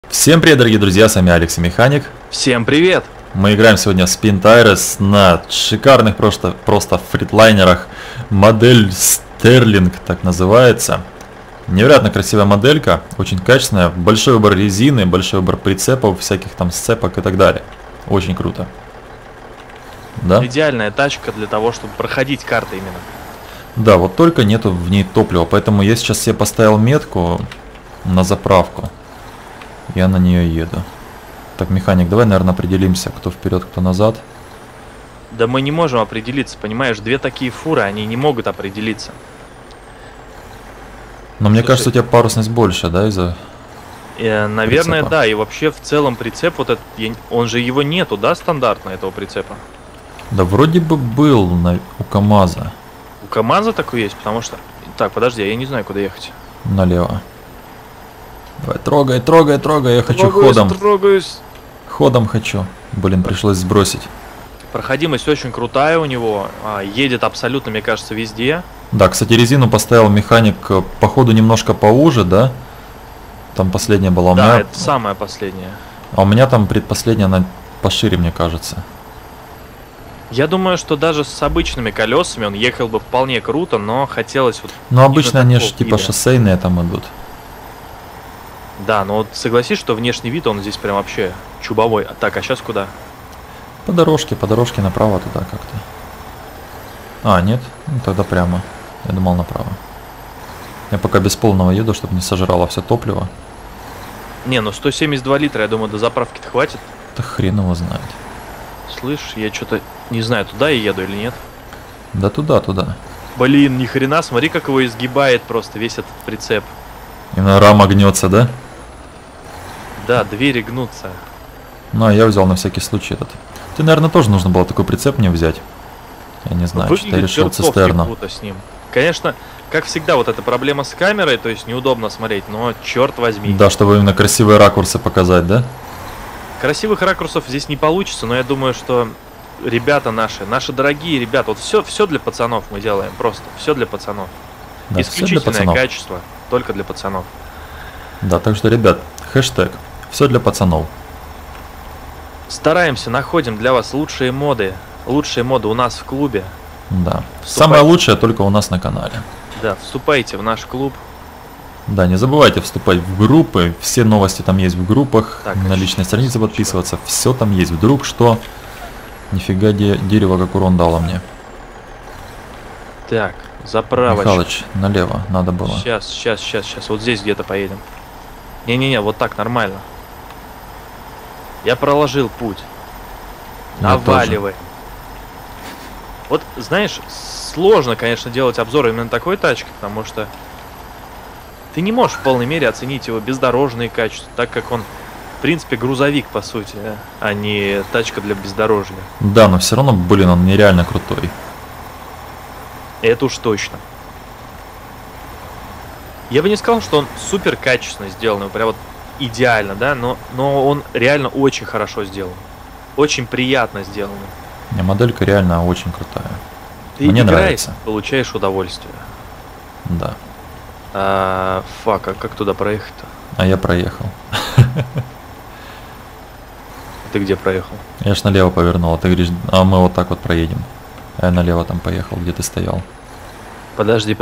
Всем привет, дорогие друзья, с вами Алекс и Механик. Всем привет! Мы играем сегодня в Spin Tires на шикарных просто фритлайнерах. Модель Sterling так называется. Невероятно красивая моделька, очень качественная. Большой выбор резины, большой выбор прицепов, всяких там сцепок и так далее. Очень круто. Да? Идеальная тачка для того, чтобы проходить карты именно. Да, вот только нету в ней топлива, поэтому я сейчас себе поставил метку на заправку. Я на нее еду. Так, Механик, давай, наверное, определимся, кто вперед, кто назад. Да мы не можем определиться, понимаешь, две такие фуры, они не могут определиться. Но мне кажется, у тебя парусность больше, да, из-за... Наверное, прицепа? да, и вообще в целом прицеп, вот этот, он же его нету, да, стандартно этого прицепа? Да вроде бы был у КамАЗа. У КамАЗа такой есть, потому что... Так, подожди, я не знаю, куда ехать. Налево. Давай, трогай, я хочу ходом. Трогаюсь. Ходом хочу. Блин, пришлось сбросить. Проходимость очень крутая у него, едет абсолютно, мне кажется, везде. Да, кстати, резину поставил Механик, походу, немножко поуже, да? Там последняя была у Да, меня. это самая последняя. А у меня там предпоследняя, она пошире, мне кажется. Я думаю, что даже с обычными колесами он ехал бы вполне круто, но хотелось вот... Но обычно именно они же такого типа вида. шоссейные там идут. Да, но вот согласись, что внешний вид, он здесь прям вообще чубовой. Так, а сейчас куда? По дорожке направо туда как-то. А, нет? Ну, тогда прямо. Я думал направо. Я пока без полного еду, чтобы не сожрало все топливо. Не, ну 172 литра, я думаю, до заправки-то хватит. Да хрен его знает. Слышь, я что-то не знаю, туда я еду или нет. Да туда. Блин, ни хрена, смотри, как его изгибает просто весь этот прицеп. Именно рама гнется, да? Да, двери гнутся. Ну, а я взял на всякий случай этот. Ты, наверное, тоже нужно было такой прицеп мне взять. Я не знаю, что я решил чертовски цистерну. круто с ним. Конечно, как всегда, вот эта проблема с камерой, то есть неудобно смотреть, но черт возьми. Да, чтобы именно красивые ракурсы показать, да? Красивых ракурсов здесь не получится, но я думаю, что ребята наши дорогие ребята, вот все для пацанов мы делаем, просто все для пацанов. Да, всё для Исключительное пацанов. качество, только для пацанов. Да, так что, ребят, хэштег «Все для пацанов». Стараемся, находим для вас лучшие моды. Лучшие моды у нас в клубе. Да. Вступайте. Самое лучшее только у нас на канале. Да, вступайте в наш клуб. Да, не забывайте вступать в группы. Все новости там есть в группах. Так, на личной странице подписываться. Все там есть. Вдруг что? Нифига дерево как урон дало мне. Так, заправочка. Михалыч, налево надо было. Сейчас. Вот здесь где-то поедем. Не-не-не, вот так нормально. Я проложил путь. Я Наваливай. Вот, знаешь, сложно, конечно, делать обзор именно такой тачки, потому что ты не можешь в полной мере оценить его бездорожные качества, так как он, в принципе, грузовик, по сути, а не тачка для бездорожья. Да, но все равно, блин, он нереально крутой. Это уж точно. Я бы не сказал, что он супер качественно сделан, прям вот идеально, да, но он реально очень хорошо сделан. Очень приятно сделан. Не, моделька реально очень крутая. Ты Мне играешь, нравится. получаешь удовольствие. Да. Фак, а как туда проехать-то? А я проехал. Ты где проехал? Я ж налево повернул, а ты говоришь, а мы вот так вот проедем. А я налево там поехал, где ты стоял. Подожди.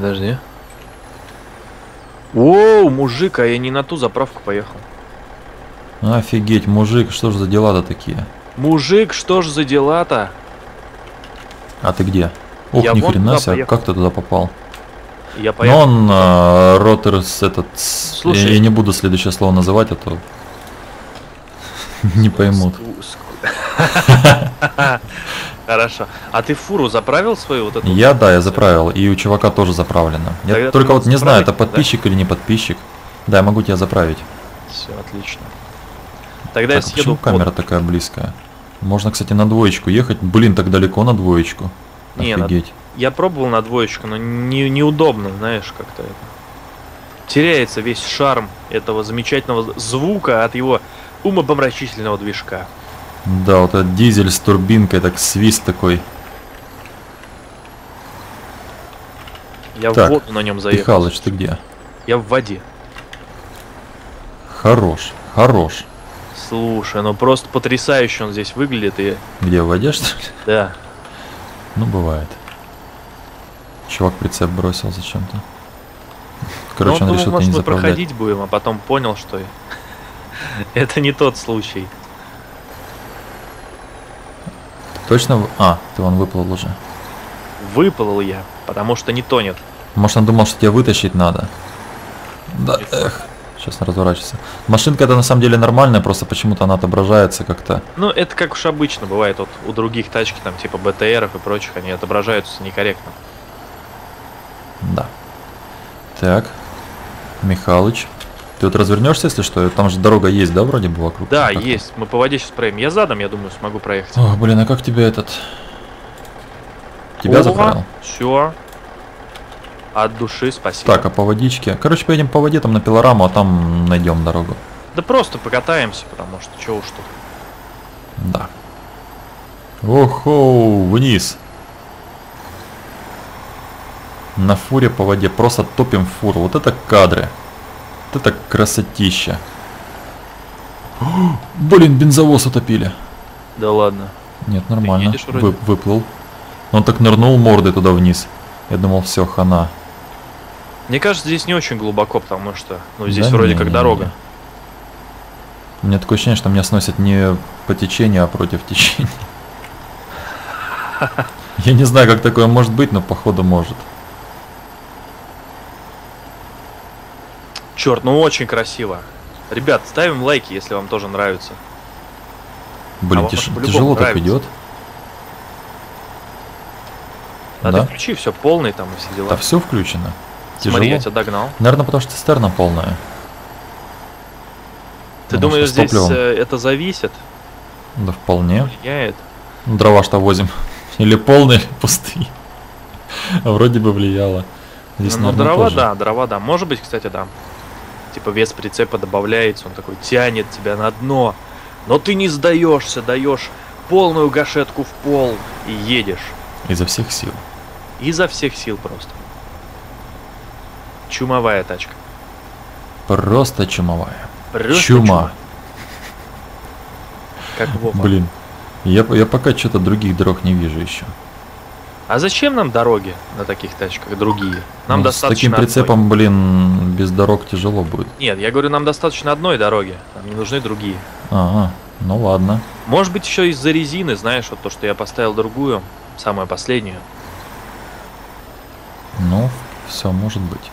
Оу, мужик, а я не на ту заправку поехал. Офигеть, мужик, что же за дела-то такие? Мужик, что ж за дела-то? А ты где? Ох, Я ни вон хрена туда себе, поехал. как ты туда попал? Я Но поехал. он роторс этот... Слушай. Я не буду следующее слово называть, а то не поймут. Хорошо. А ты фуру заправил свою вот эту? Я заправил, и у чувака тоже заправлено. Я Тогда только ты вот не знаю, это заправить, да? подписчик или не подписчик. Да, я могу тебя заправить. Все, отлично. Тогда я Так, а съеду почему под. камера такая близкая? Можно, кстати, на двоечку ехать. Блин, так далеко на двоечку. Не, Офигеть. Я пробовал на двоечку, но неудобно, знаешь, как-то это. Теряется весь шарм этого замечательного звука от его умопомрачительного движка. Да, вот этот дизель с турбинкой, так свист такой. Я Так, в воду на нем заехал. Михалыч, ты где? Я в воде. Хорош. Хорош. Слушай, ну просто потрясающе он здесь выглядит и... Где, в воде, что ли? Да. Ну, бывает. Чувак прицеп бросил зачем-то. Короче, ну, он решил может, не мы заправлять. проходить будем, а потом понял, что это не тот случай. Точно? А, ты вон выплыл уже. Выплыл я, потому что не тонет. Может, он думал, что тебя вытащить надо. Да, эх. Сейчас разворачивается. Машинка это на самом деле нормальная, просто почему-то она отображается как-то. Ну, это как уж обычно бывает вот у других тачки, там типа БТРов и прочих, они отображаются некорректно. Да. Так. Михалыч. Ты вот развернешься, если что? Там же дорога есть, да, вроде бы вокруг? Да, как-то? есть. Мы по воде сейчас проедем. Я задом, я думаю, смогу проехать. О, блин, а как тебя этот... Тебя заправил? Все. От души спасибо. Так, а по водичке? Короче, поедем по воде, там на пилораму, а там найдем дорогу. Да просто покатаемся, потому что чего уж тут. Да. Охо, вниз. На фуре по воде просто топим фуру. Вот это кадры. Вот это красотища. О, блин, бензовоз утопили. Да ладно. Нет, нормально. едешь вроде? Выплыл. Он так нырнул мордой туда вниз. Я думал, все, хана. Мне кажется, здесь не очень глубоко, потому что, ну, здесь Да вроде не, как не, дорога. не. У меня такое ощущение, что меня сносят не по течению, а против течения. Я не знаю, как такое может быть, но походу может. Черт, ну очень красиво. Ребят, ставим лайки, если вам тоже нравится. Блин, вам по-любому тяжело так нравится. идет. Надо Да? включи все полный там и все дела. Да все включено. Смотри, я Тяжело. тебя догнал. Наверное, потому что цистерна полная. Ты Потому думаешь, что с здесь топливом. это зависит? Да вполне. Влияет? Ну, дрова что возим. Или полные, или пустые. А вроде бы влияло. Здесь, Ну, наверное, дрова, тоже. да, дрова, да. Может быть, кстати, да. Типа вес прицепа добавляется, он такой тянет тебя на дно. Но ты не сдаешься, даешь полную гашетку в пол и едешь. Изо всех сил. Изо всех сил просто. Чумовая тачка. Просто чумовая. Просто Чума. Как Вова. Блин. Я пока что-то других дорог не вижу еще. А зачем нам дороги на таких тачках другие? Нам Ну, достаточно с таким одной. прицепом, блин, без дорог тяжело будет. Нет, я говорю, нам достаточно одной дороги. Нам не нужны другие. Ага, ну ладно. Может быть, еще из-за резины, знаешь, вот то, что я поставил другую, самую последнюю. Ну, все может быть.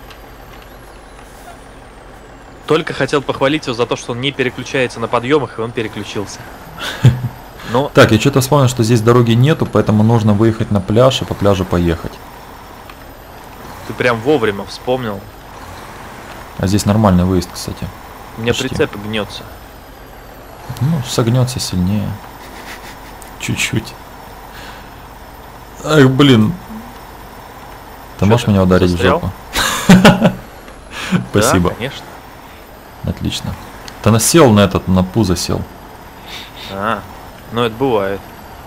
Только хотел похвалить его за то, что он не переключается на подъемах, и он переключился. Но Так, я что-то вспомнил, что здесь дороги нету, поэтому нужно выехать на пляж и по пляжу поехать. ты прям вовремя вспомнил. А здесь нормальный выезд, кстати. У меня Почти. прицеп гнется. Ну, согнется сильнее. Чуть-чуть. Ах, блин. Ты Чё можешь ты, меня ударить застрял? в жопу? Спасибо. Да, конечно. Отлично. Ты насел на этот, на пузо сел. Ну это бывает.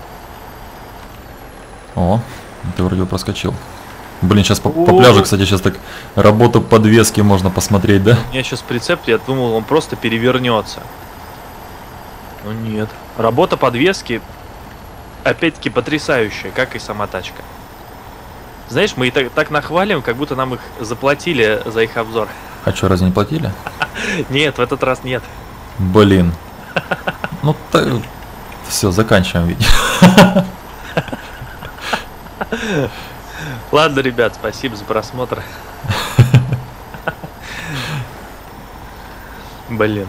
О, ты вроде бы проскочил. Блин, сейчас по О. пляжу, кстати, сейчас так работу подвески можно посмотреть, да? У меня сейчас прицеп, я думал, он просто перевернется. Но нет. Работа подвески, опять-таки, потрясающая, как и сама тачка. Знаешь, мы и так нахвалим, как будто нам их заплатили за их обзор. А что, разве не платили? Нет, в этот раз нет. Блин. Ну, все, заканчиваем видео. Ладно, ребят, спасибо за просмотр. Блин.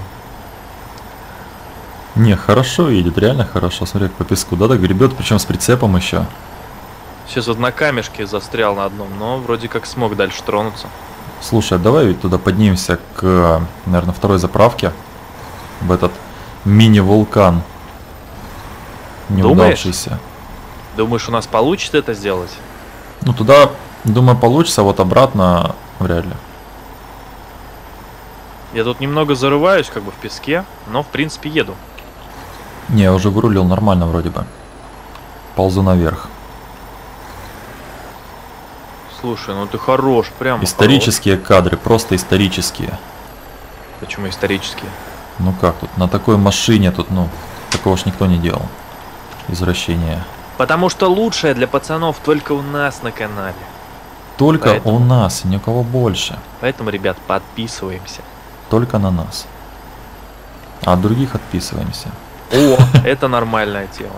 Не, хорошо едет, реально хорошо. Смотри, как по песку, да, так гребет, причем с прицепом еще. Сейчас вот на камешке застрял на одном, но вроде как смог дальше тронуться. Слушай, давай ведь туда поднимемся к, наверное, второй заправке. В этот мини-вулкан. Неудавшийся. Думаешь, у нас получится это сделать? Ну, туда, думаю, получится, а вот обратно вряд ли. Я тут немного зарываюсь как бы в песке, но в принципе еду. Не, я уже вырулил нормально вроде бы. Ползу наверх. Слушай, ну ты хорош, прям Исторические кадры, просто исторические. Почему исторические? Ну как тут? На такой машине тут, ну, такого ж никто не делал. Извращение. Потому что лучшее для пацанов только у нас на канале. Только Поэтому- у нас, ни у кого больше. Поэтому, ребят, подписываемся. Только на нас. А от других отписываемся. О, это нормальная тема.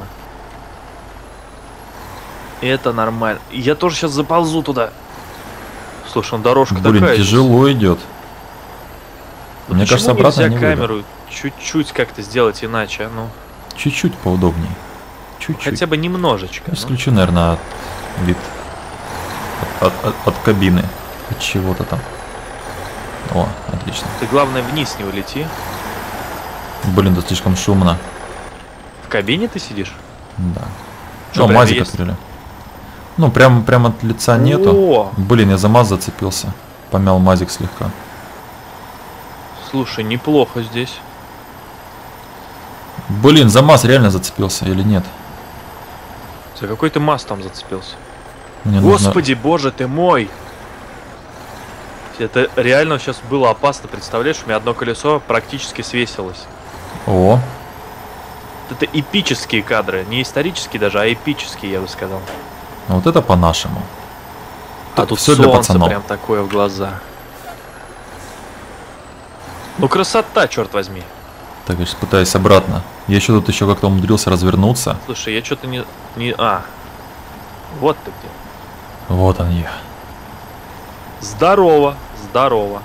Это нормально. Я тоже сейчас заползу туда. Слушай, он дорожка Блин, такая. тяжело идет. Ну Мне почему кажется, обратно нельзя не выйду. камеру чуть-чуть как-то сделать иначе, а? Ну, Чуть-чуть поудобней. Чуть-чуть. хотя бы немножечко. ну. Исключу, наверное, вид от кабины. От чего-то там. О, отлично. Ты главное вниз не улети. Блин, тут слишком шумно. В кабине ты сидишь? Да. Что, О, прям мазик есть? открыли. Ну, прям от лица нету. О, Блин, я за маз зацепился. Помял мазик слегка. слушай, неплохо здесь. Блин, за маз реально зацепился или нет? За какой ты маз там зацепился? Мне нужно- Господи, боже ты мой! Это реально сейчас было опасно, представляешь, у меня одно колесо практически свесилось. О, Это эпические кадры, не исторические даже, а эпические, я бы сказал. вот это по-нашему. А тут всё для солнце пацанов. прям такое в глаза. Ну красота, черт возьми. Так, я сейчас пытаюсь обратно. Я еще тут еще как-то умудрился развернуться. Слушай, я что-то не... А, вот ты где. Вот он я. Здорово, здорово.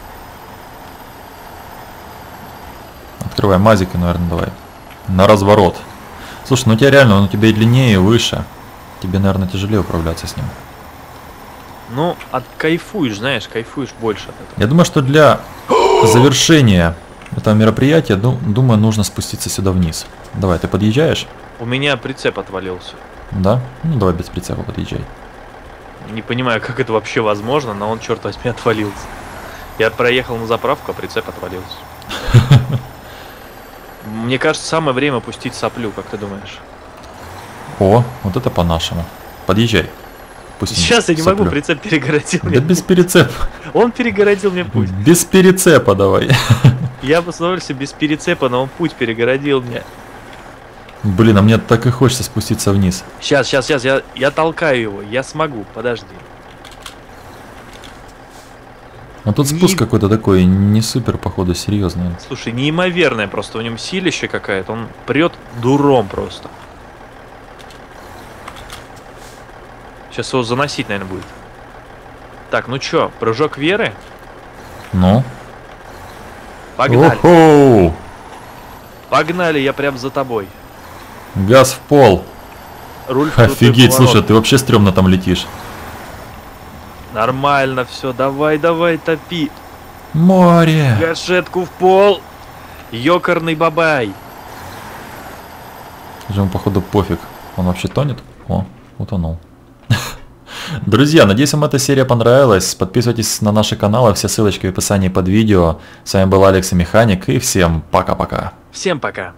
Открывай мазик и, наверное, давай. На разворот. Слушай, ну у тебя реально, он у тебя и длиннее, и выше. Тебе, наверное, тяжелее управляться с ним. Ну, кайфуешь, знаешь, кайфуешь больше от этого. Я думаю, что для завершения этого мероприятия, думаю, нужно спуститься сюда вниз. Давай, ты подъезжаешь? У меня прицеп отвалился. Да? Ну давай без прицепа подъезжай. Не понимаю, как это вообще возможно, но он, черт возьми, отвалился. Я проехал на заправку, а прицеп отвалился. Мне кажется, самое время пустить соплю, как ты думаешь? О, вот это по-нашему. Подъезжай. Пусть Сейчас я не могу, соплю. прицеп перегородил Да мне. без перецепа. Он перегородил мне путь. Без перецепа давай. Я бы с удовольствием без перецепа, но он путь перегородил мне. Блин, а мне так и хочется спуститься вниз. Сейчас, я толкаю его, я смогу, подожди. А тут спуск какой-то такой, не супер, походу, серьезный. Слушай, неимоверное просто, в нем силище какая-то, он прет дуром просто. Сейчас его заносить, наверное, будет. Так, ну чё, прыжок веры? Ну? Погнали. О-хоу! Погнали, я прям за тобой. Газ в пол. Руль в крутой Офигеть, поворот. слушай, ты вообще стрёмно там летишь. Нормально все, давай, топи. Море! Гашетку в пол. Ёкарный бабай. Же ему, походу, пофиг. Он вообще тонет? О, утонул. Друзья, надеюсь, вам эта серия понравилась. Подписывайтесь на наши каналы, все ссылочки в описании под видео. С вами был Алекс и Механик, и всем пока-пока. Всем пока.